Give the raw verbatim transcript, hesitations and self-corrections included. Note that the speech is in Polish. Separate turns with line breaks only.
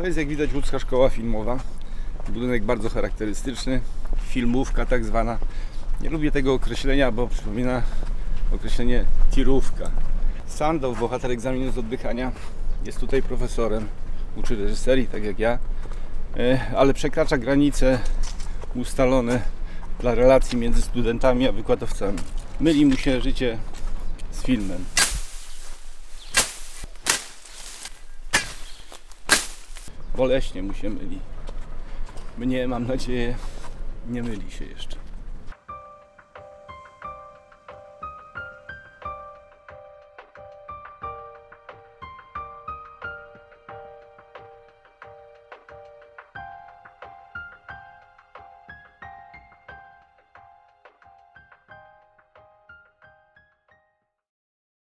To jest, jak widać, łódzka szkoła filmowa. Budynek bardzo charakterystyczny, filmówka tak zwana. Nie lubię tego określenia, bo przypomina określenie tirówka. Sandow, bohater egzaminu z oddychania, jest tutaj profesorem, uczy reżyserii, tak jak ja, ale przekracza granice ustalone dla relacji między studentami a wykładowcami. Myli mu się życie z filmem. Boleśnie mu się myli. Mnie, mam nadzieję, nie myli się jeszcze.